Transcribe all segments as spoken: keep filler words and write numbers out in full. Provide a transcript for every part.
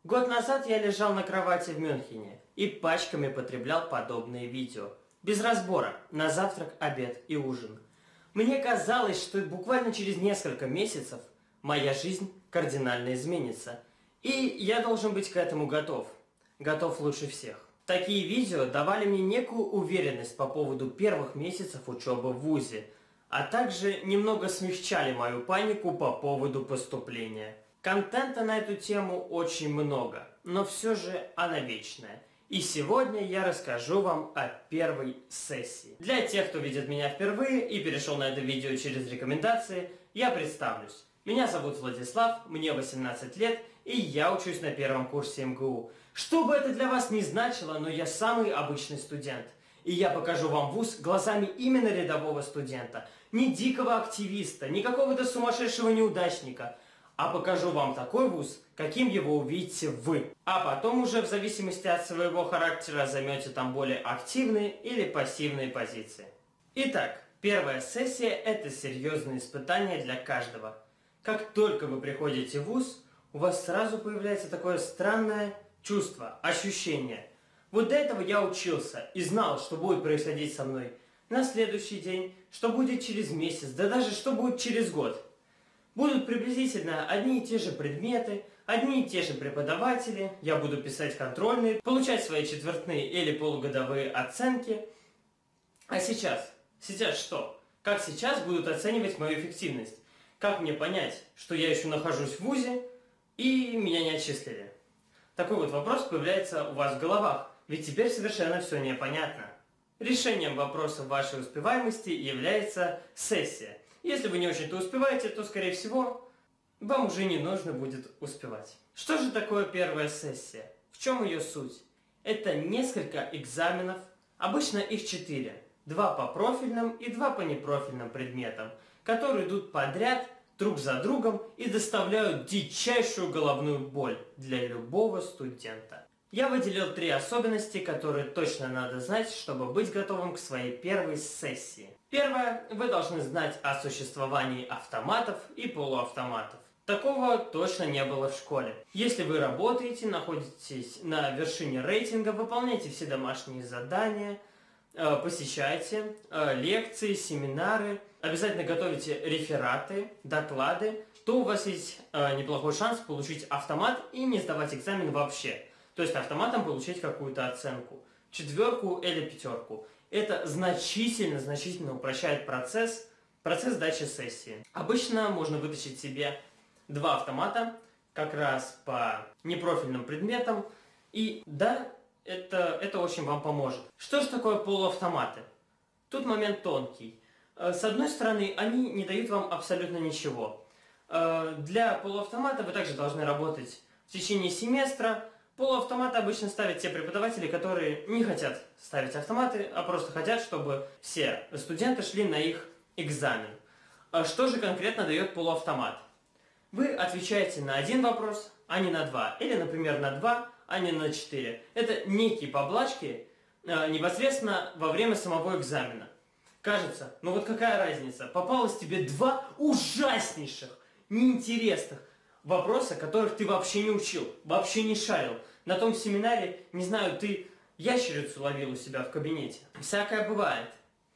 Год назад я лежал на кровати в Мюнхене и пачками потреблял подобные видео. Без разбора, на завтрак, обед и ужин. Мне казалось, что буквально через несколько месяцев моя жизнь кардинально изменится. И я должен быть к этому готов. Готов лучше всех. Такие видео давали мне некую уверенность по поводу первых месяцев учебы в вузе, а также немного смягчали мою панику по поводу поступления. Контента на эту тему очень много, но все же она вечная. И сегодня я расскажу вам о первой сессии. Для тех, кто видит меня впервые и перешел на это видео через рекомендации, я представлюсь. Меня зовут Владислав, мне восемнадцать лет, и я учусь на первом курсе эм гэ у. Что бы это для вас ни значило, но я самый обычный студент. И я покажу вам вуз глазами именно рядового студента. Не дикого активиста, не какого-то сумасшедшего неудачника. А покажу вам такой вуз, каким его увидите вы. А потом уже в зависимости от своего характера займете там более активные или пассивные позиции. Итак, первая сессия – это серьезное испытание для каждого. Как только вы приходите в вуз, у вас сразу появляется такое странное чувство, ощущение. Вот до этого я учился и знал, что будет происходить со мной на следующий день, что будет через месяц, да даже что будет через год. Будут приблизительно одни и те же предметы, одни и те же преподаватели, я буду писать контрольные, получать свои четвертные или полугодовые оценки. А сейчас? Сейчас что? Как сейчас будут оценивать мою эффективность? Как мне понять, что я еще нахожусь в вузе и меня не отчислили? Такой вот вопрос появляется у вас в головах, ведь теперь совершенно все непонятно. Решением вопроса вашей успеваемости является сессия. Если вы не очень-то успеваете, то, скорее всего, вам уже не нужно будет успевать. Что же такое первая сессия? В чем ее суть? Это несколько экзаменов, обычно их четыре. Два по профильным и два по непрофильным предметам, которые идут подряд, друг за другом и доставляют дичайшую головную боль для любого студента. Я выделил три особенности, которые точно надо знать, чтобы быть готовым к своей первой сессии. Первое. Вы должны знать о существовании автоматов и полуавтоматов. Такого точно не было в школе. Если вы работаете, находитесь на вершине рейтинга, выполняете все домашние задания, посещаете лекции, семинары, обязательно готовите рефераты, доклады, то у вас есть неплохой шанс получить автомат и не сдавать экзамен вообще. То есть автоматом получить какую-то оценку, четверку или пятерку. Это значительно-значительно упрощает процесс, процесс сдачи сессии. Обычно можно вытащить себе два автомата, как раз по непрофильным предметам, и да, это, это очень вам поможет. Что же такое полуавтоматы? Тут момент тонкий. С одной стороны, они не дают вам абсолютно ничего. Для полуавтомата вы также должны работать в течение семестра. Полуавтоматы обычно ставят те преподаватели, которые не хотят ставить автоматы, а просто хотят, чтобы все студенты шли на их экзамен. Что же конкретно дает полуавтомат? Вы отвечаете на один вопрос, а не на два. Или, например, на два, а не на четыре. Это некие поблажки непосредственно во время самого экзамена. Кажется, ну вот какая разница, попалось тебе два ужаснейших, неинтересных вопросы, которых ты вообще не учил, вообще не шарил. На том семинаре, не знаю, ты ящерицу ловил у себя в кабинете. Всякое бывает.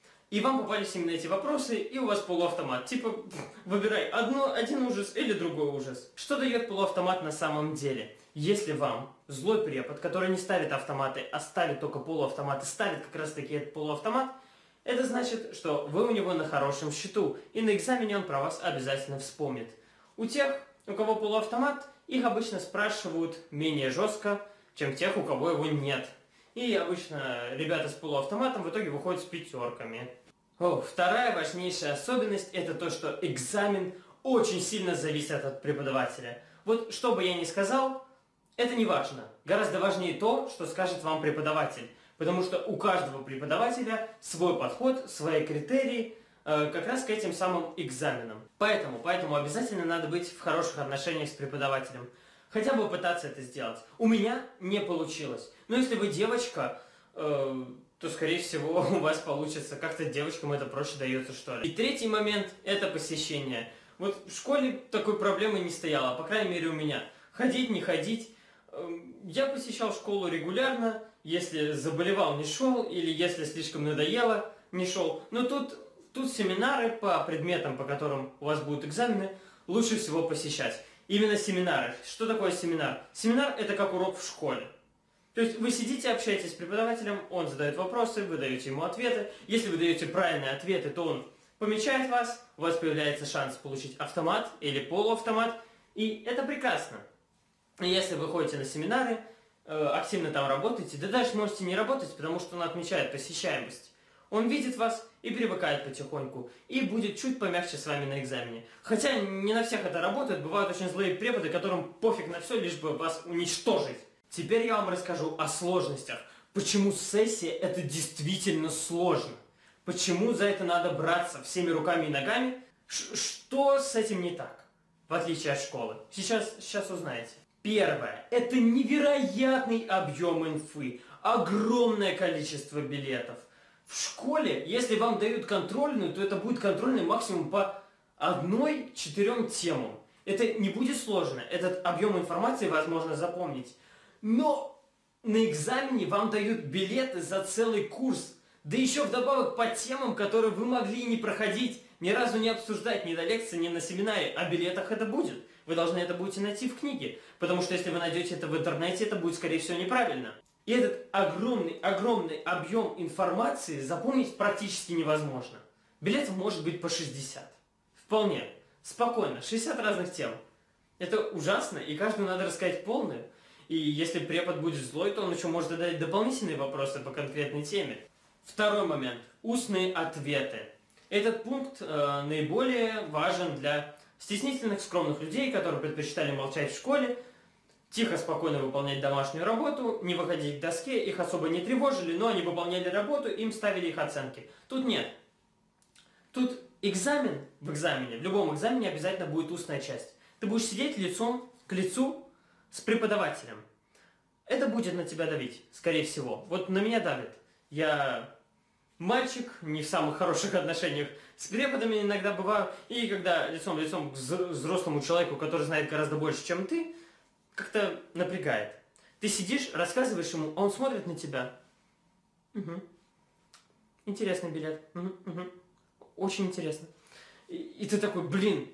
И вам попались именно эти вопросы, и у вас полуавтомат. Типа, выбирай одно, один ужас или другой ужас. Что дает полуавтомат на самом деле? Если вам злой препод, который не ставит автоматы, а ставит только полуавтоматы, ставит как раз таки этот полуавтомат, это значит, что вы у него на хорошем счету, и на экзамене он про вас обязательно вспомнит. У тех, у кого полуавтомат, их обычно спрашивают менее жестко, чем тех, у кого его нет. И обычно ребята с полуавтоматом в итоге выходят с пятерками. О, вторая важнейшая особенность – это то, что экзамен очень сильно зависит от преподавателя. Вот что бы я ни сказал, это не важно. Гораздо важнее то, что скажет вам преподаватель. Потому что у каждого преподавателя свой подход, свои критерии, как раз к этим самым экзаменам. Поэтому, поэтому обязательно надо быть в хороших отношениях с преподавателем. Хотя бы пытаться это сделать. У меня не получилось. Но если вы девочка, э, то, скорее всего, у вас получится. Как-то девочкам это проще дается, что ли. И третий момент – это посещение. Вот в школе такой проблемы не стояло, по крайней мере у меня. Ходить, не ходить. Я посещал школу регулярно, если заболевал, не шел, или если слишком надоело, не шел. Но тут, тут семинары по предметам, по которым у вас будут экзамены, лучше всего посещать. Именно семинары. Что такое семинар? Семинар – это как урок в школе. То есть вы сидите, общаетесь с преподавателем, он задает вопросы, вы даете ему ответы. Если вы даете правильные ответы, то он помечает вас, у вас появляется шанс получить автомат или полуавтомат, и это прекрасно. Если вы ходите на семинары, активно там работаете, да даже можете не работать, потому что он отмечает посещаемость. Он видит вас и привыкает потихоньку, и будет чуть помягче с вами на экзамене. Хотя не на всех это работает, бывают очень злые преподы, которым пофиг на все, лишь бы вас уничтожить. Теперь я вам расскажу о сложностях. Почему сессия это действительно сложно? Почему за это надо браться всеми руками и ногами? Ш- что с этим не так, в отличие от школы? Сейчас, сейчас узнаете. Первое. Это невероятный объем инфы. Огромное количество билетов. В школе, если вам дают контрольную, то это будет контрольный максимум по одной-четырем темам. Это не будет сложно. Этот объем информации возможно запомнить. Но на экзамене вам дают билеты за целый курс. Да еще вдобавок по темам, которые вы могли не проходить, ни разу не обсуждать ни на лекции, ни на семинаре. О билетах это будет. Вы должны это будете найти в книге. Потому что если вы найдете это в интернете, это будет, скорее всего, неправильно. И этот огромный, огромный объем информации запомнить практически невозможно. Билетов может быть по шестьдесят. Вполне. Спокойно. шестьдесят разных тем. Это ужасно, и каждую надо рассказать полную. И если препод будет злой, то он еще может задать дополнительные вопросы по конкретной теме. Второй момент. Устные ответы. Этот пункт э, наиболее важен для стеснительных, скромных людей, которые предпочитали молчать в школе, тихо, спокойно выполнять домашнюю работу, не выходить к доске, их особо не тревожили, но они выполняли работу, им ставили их оценки. Тут нет. Тут экзамен в экзамене, в любом экзамене обязательно будет устная часть. Ты будешь сидеть лицом к лицу с преподавателем. Это будет на тебя давить, скорее всего. Вот на меня давит. Я мальчик, не в самых хороших отношениях с преподами иногда бываю. И когда лицом в лицом к взрослому человеку, который знает гораздо больше, чем ты, как-то напрягает. Ты сидишь, рассказываешь ему, а он смотрит на тебя. Угу. Интересный билет. Угу, угу. Очень интересно. И, и ты такой, блин.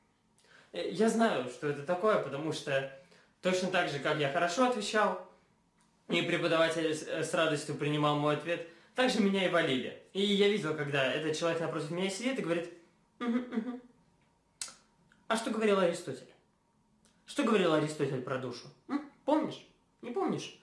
Я знаю, что это такое, потому что точно так же, как я хорошо отвечал, и преподаватель с радостью принимал мой ответ, так же меня и валили. И я видел, когда этот человек напротив меня сидит и говорит, угу, угу. А что говорил Аристотель? Что говорил Аристотель про душу? М? Помнишь? Не помнишь?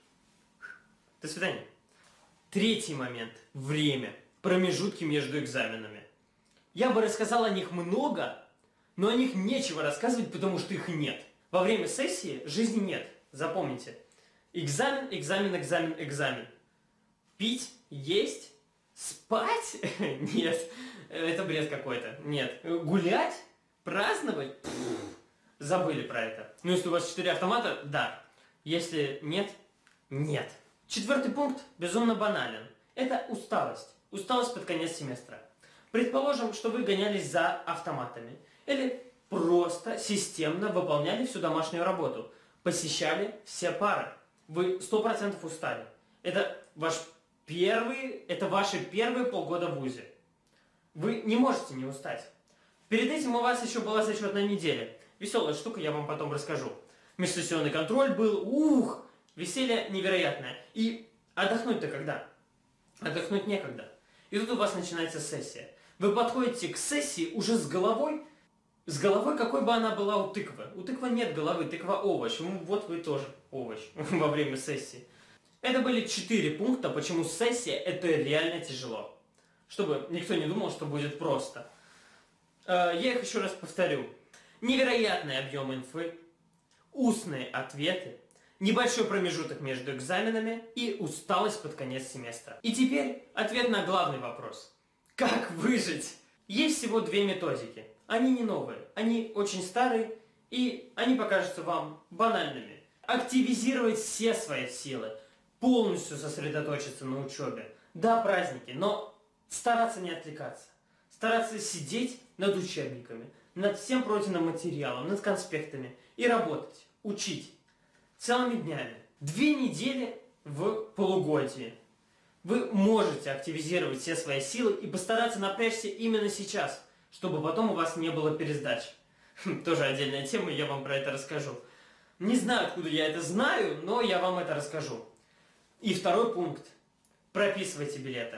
До свидания. Третий момент. Время. Промежутки между экзаменами. Я бы рассказал о них много, но о них нечего рассказывать, потому что их нет. Во время сессии жизни нет. Запомните. Экзамен, экзамен, экзамен, экзамен. Пить, есть, спать? Нет. Это бред какой-то. Нет. Гулять? Праздновать? Пфф. Забыли про это. Ну, если у вас четыре автомата, да. Если нет, нет. Четвертый пункт безумно банален. Это усталость. Усталость под конец семестра. Предположим, что вы гонялись за автоматами. Или просто системно выполняли всю домашнюю работу. Посещали все пары. Вы сто процентов устали. Это ваш первый, это ваши первые полгода в вузе. Вы не можете не устать. Перед этим у вас еще была зачетная неделя. Веселая штука, я вам потом расскажу. Межсессионный контроль был, ух, веселье невероятное. И отдохнуть-то когда? Отдохнуть некогда. И тут у вас начинается сессия. Вы подходите к сессии уже с головой, с головой, какой бы она была у тыквы. У тыквы нет головы, тыква овощ. Ну, вот вы тоже овощ во время сессии. Это были четыре пункта, почему сессия это реально тяжело. Чтобы никто не думал, что будет просто. Я их еще раз повторю. Невероятный объем инфы, устные ответы, небольшой промежуток между экзаменами и усталость под конец семестра. И теперь ответ на главный вопрос. Как выжить? Есть всего две методики. Они не новые, они очень старые и они покажутся вам банальными. Активизировать все свои силы, полностью сосредоточиться на учебе. Да, праздники, но стараться не отвлекаться. Стараться сидеть над учебниками, над всем пройденным материалом, над конспектами и работать, учить. целыми днями. Две недели в полугодии. Вы можете активизировать все свои силы и постараться напрячься именно сейчас, чтобы потом у вас не было пересдач. Тоже отдельная тема, я вам про это расскажу. Не знаю, откуда я это знаю, но я вам это расскажу. И второй пункт. Прописывайте билеты.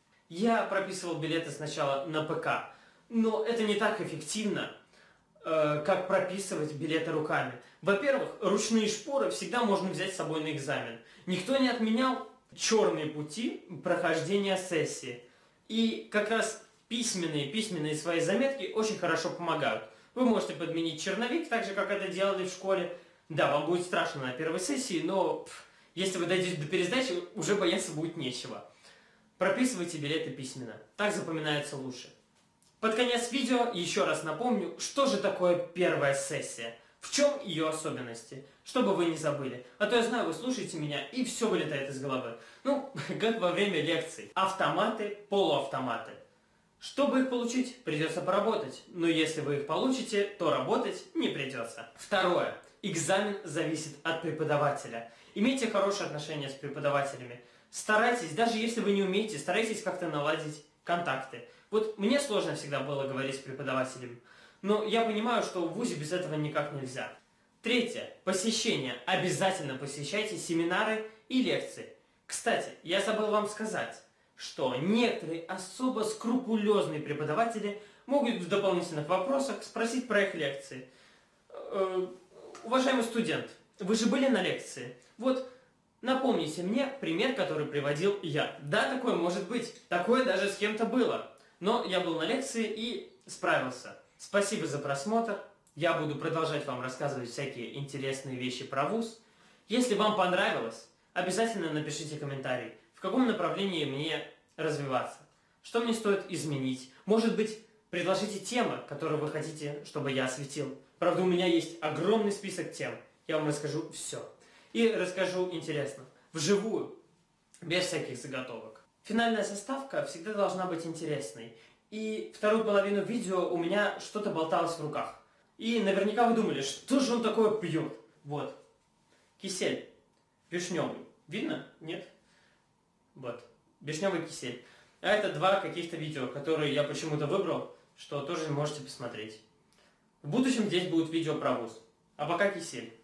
Я прописывал билеты сначала на ПК, но это не так эффективно, э, как прописывать билеты руками. Во-первых, ручные шпоры всегда можно взять с собой на экзамен. Никто не отменял черные пути прохождения сессии. И как раз письменные, письменные свои заметки очень хорошо помогают. Вы можете подменить черновик, так же, как это делали в школе. Да, вам будет страшно на первой сессии, но пф, если вы дойдете до пересдачи, уже бояться будет нечего. Прописывайте билеты письменно, так запоминается лучше. Под конец видео еще раз напомню, что же такое первая сессия, в чем ее особенности, чтобы вы не забыли. А то я знаю, вы слушаете меня и все вылетает из головы. Ну, как во время лекций. Автоматы, полуавтоматы. Чтобы их получить, придется поработать. Но если вы их получите, то работать не придется. Второе. Экзамен зависит от преподавателя. Имейте хорошие отношения с преподавателями. Старайтесь, даже если вы не умеете, старайтесь как-то наладить контакты. Вот мне сложно всегда было говорить с преподавателем, но я понимаю, что в вузе без этого никак нельзя. Третье. Посещение. Обязательно посещайте семинары и лекции. Кстати, я забыл вам сказать, что некоторые особо скрупулезные преподаватели могут в дополнительных вопросах спросить про их лекции. Э, уважаемый студент, вы же были на лекции? Вот, напомните мне пример, который приводил я. Да, такое может быть. Такое даже с кем-то было. Но я был на лекции и справился. Спасибо за просмотр. Я буду продолжать вам рассказывать всякие интересные вещи про вуз. Если вам понравилось, обязательно напишите комментарий, в каком направлении мне развиваться. Что мне стоит изменить. Может быть, предложите темы, которые вы хотите, чтобы я осветил. Правда, у меня есть огромный список тем. Я вам расскажу все. И расскажу интересно, вживую, без всяких заготовок. Финальная составка всегда должна быть интересной. И вторую половину видео у меня что-то болталось в руках. И наверняка вы думали, что же он такое пьет. Вот. Кисель. Вишневый. Видно? Нет? Вот. Вишневый кисель. А это два каких-то видео, которые я почему-то выбрал, что тоже можете посмотреть. В будущем здесь будет видео про вуз. А пока кисель.